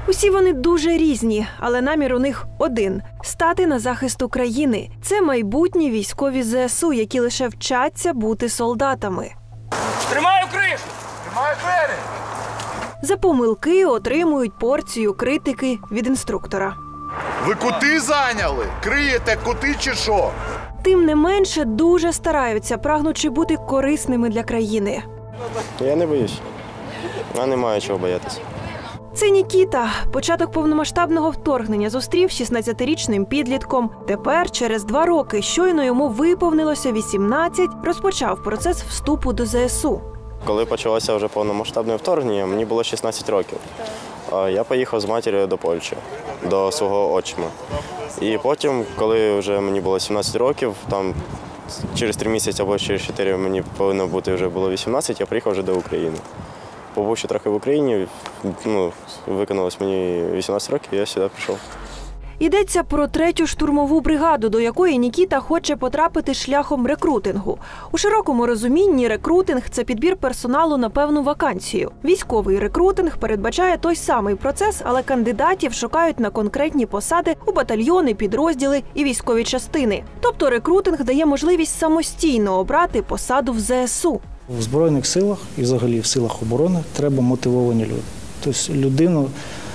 Усі вони дуже різні, але намір у них один – стати на захист України. Це майбутні військові ЗСУ, які лише вчаться бути солдатами. Тримаю кришу! Тримаю двері! За помилки отримують порцію критики від інструктора. Ви кути зайняли? Криєте кути чи що? Тим не менше, дуже стараються, прагнучи бути корисними для країни. Я не боюсь. Я не маю чого боятися. Це Нікіта. Початок повномасштабного вторгнення зустрів 16-річним підлітком. Тепер, через 2 роки, щойно йому виповнилося 18, розпочав процес вступу до ЗСУ. Коли почалося вже повномасштабне вторгнення, мені було 16 років. Я поїхав з матір'ю до Польщі, до свого отчима. І потім, коли вже мені було 17 років, там через 3 місяці або через 4 мені повинно бути вже було 18, я приїхав вже до України. Побувши трохи в Україні, виконалось мені 18 років, і я сюди прийшов. Йдеться про 3-ю штурмову бригаду, до якої Нікіта хоче потрапити шляхом рекрутингу. У широкому розумінні рекрутинг – це підбір персоналу на певну вакансію. Військовий рекрутинг передбачає той самий процес, але кандидатів шукають на конкретні посади у батальйони, підрозділи і військові частини. Тобто рекрутинг дає можливість самостійно обрати посаду в ЗСУ. В Збройних силах і взагалі в силах оборони треба мотивовані люди. Тобто людину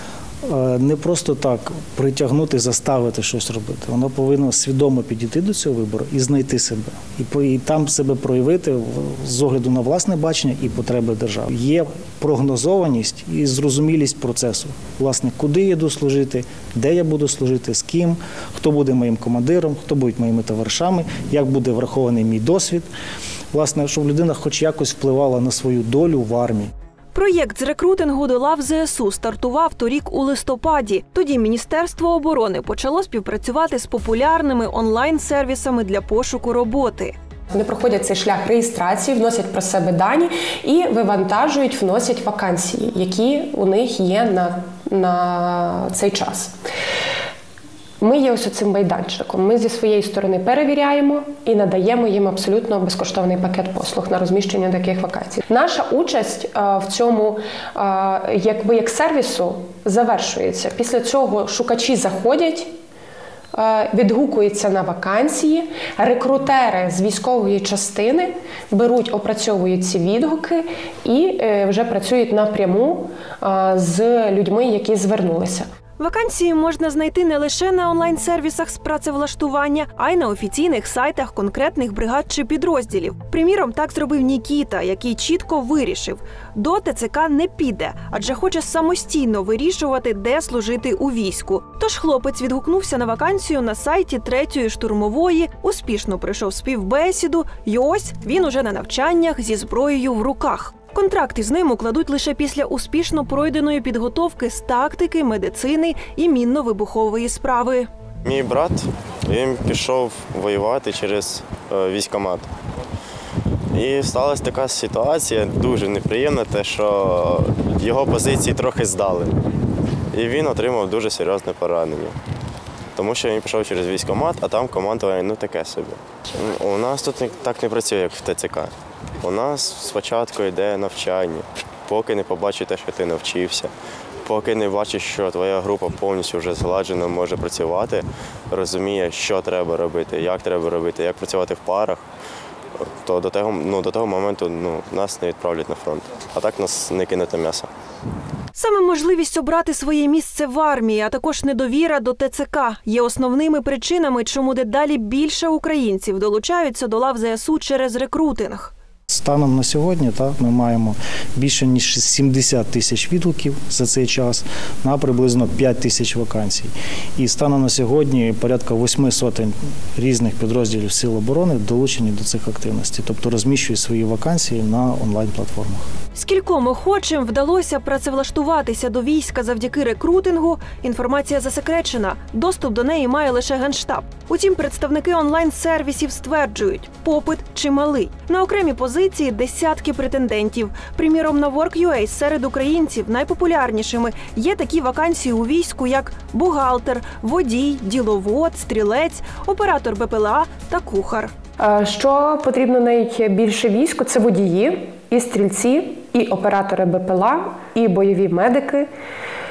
не просто так притягнути, заставити щось робити. Вона повинна свідомо підійти до цього вибору і знайти себе. І там себе проявити з огляду на власне бачення і потреби держави. Є прогнозованість і зрозумілість процесу. Власне, куди я йду служити, де я буду служити, з ким, хто буде моїм командиром, хто будуть моїми товаришами, як буде врахований мій досвід. Власне, щоб людина хоч якось впливала на свою долю в армії. Проєкт з рекрутингу до лав ЗСУ стартував торік у листопаді. Тоді Міністерство оборони почало співпрацювати з популярними онлайн-сервісами для пошуку роботи. Вони проходять цей шлях реєстрації, вносять про себе дані і вивантажують, вносять вакансії, які у них є на цей час. Ми є ось цим майданчиком. Ми зі своєї сторони перевіряємо і надаємо їм абсолютно безкоштовний пакет послуг на розміщення таких вакансій. Наша участь в цьому як сервісу завершується. Після цього шукачі заходять, відгукуються на вакансії, рекрутери з військової частини беруть, опрацьовують ці відгуки і вже працюють напряму з людьми, які звернулися. Вакансії можна знайти не лише на онлайн-сервісах з працевлаштування, а й на офіційних сайтах конкретних бригад чи підрозділів. Приміром, так зробив Нікіта, який чітко вирішив – до ТЦК не піде, адже хоче самостійно вирішувати, де служити у війську. Тож хлопець відгукнувся на вакансію на сайті 3-ї штурмової, успішно пройшов співбесіду, і ось він уже на навчаннях зі зброєю в руках. Контракт із ним укладуть лише після успішно пройденої підготовки з тактики, медицини і мінно-вибухової справи. Мій брат, він пішов воювати через військкомат. І сталася така ситуація, дуже неприємна, те, що його позиції трохи здали. І він отримав дуже серйозне поранення. Тому що він пішов через військкомат, а там командування таке собі. У нас тут так не працює, як в ТЦК. У нас спочатку йде навчання, поки не побачиш те, що ти навчився, поки не бачиш, що твоя група повністю вже згладжено може працювати, розуміє, що треба робити, як працювати в парах, то до того моменту нас не відправлять на фронт, а так нас не кинуть на м'ясо. Саме можливість обрати своє місце в армії, а також недовіра до ТЦК є основними причинами, чому дедалі більше українців долучаються до лав ЗСУ через рекрутинг. Станом на сьогодні ми маємо більше ніж 70 тисяч відгуків за цей час на приблизно 5 тисяч вакансій. І станом на сьогодні порядка 800 різних підрозділів Сил оборони долучені до цих активностей, тобто розміщують свої вакансії на онлайн-платформах. Скільком охочим вдалося працевлаштуватися до війська завдяки рекрутингу, інформація засекречена, доступ до неї має лише Генштаб. Утім, представники онлайн-сервісів стверджують – попит чималий. На окремі позиції десятки претендентів. Приміром, на Work.ua серед українців найпопулярнішими є такі вакансії у війську, як бухгалтер, водій, діловод, стрілець, оператор БПЛА та кухар. Що потрібно найбільше війську – це водії, і стрільці, і оператори БПЛА, і бойові медики,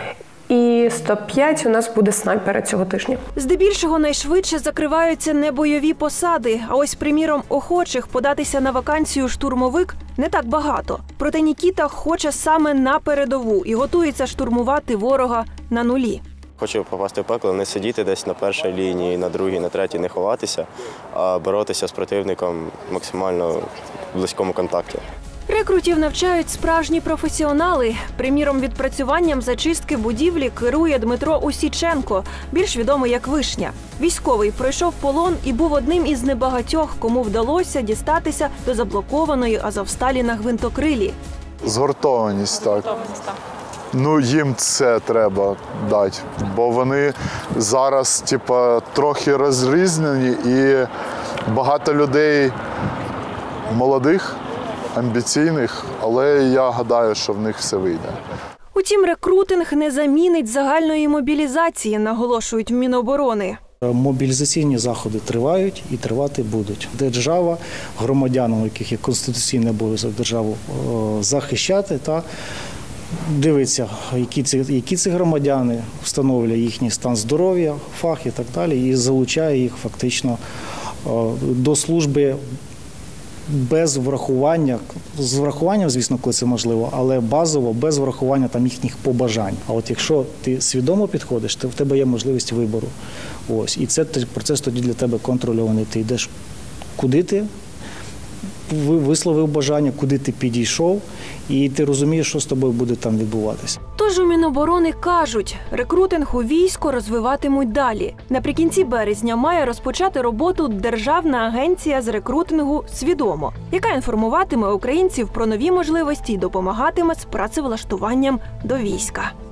І 105 у нас буде снайпера цього тижня. Здебільшого найшвидше закриваються небойові посади. А ось, приміром, охочих податися на вакансію штурмовик не так багато. Проте Нікіта хоче саме на передову і готується штурмувати ворога на нулі. Хочу попасти в пекло, не сидіти десь на першій лінії, на другій, на третій, не ховатися, а боротися з противником максимально в близькому контакті. Рекрутів навчають справжні професіонали. Приміром, відпрацюванням зачистки будівлі керує Дмитро Усіченко, більш відомий як Вишня. Військовий пройшов полон і був одним із небагатьох, кому вдалося дістатися до заблокованої Азовсталі на гвинтокрилі. Згуртованість, так. Ну, їм це треба дати, бо вони зараз, трохи розрізнені і багато людей молодих, амбіційних, але я гадаю, що в них все вийде. Утім, рекрутинг не замінить загальної мобілізації, наголошують в Міноборони. Мобілізаційні заходи тривають і тривати будуть. Держава громадянам, у яких є конституційний обов'язок державу захищати, та дивиться, які це громадяни, встановлює їхній стан здоров'я, фах і так далі, і залучає їх фактично до служби без врахування, з врахуванням, звісно, коли це можливо, але базово, без врахування там їхніх побажань. А от якщо ти свідомо підходиш, то в тебе є можливість вибору. Ось. І це процес тоді для тебе контрольований. Ти йдеш, куди ти висловив бажання, куди ти підійшов, і ти розумієш, що з тобою буде там відбуватися. Тож у Міноборони кажуть, рекрутинг у військо розвиватимуть далі. Наприкінці березня має розпочати роботу Державна агенція з рекрутингу «Свідомо», яка інформуватиме українців про нові можливості і допомагатиме з працевлаштуванням до війська.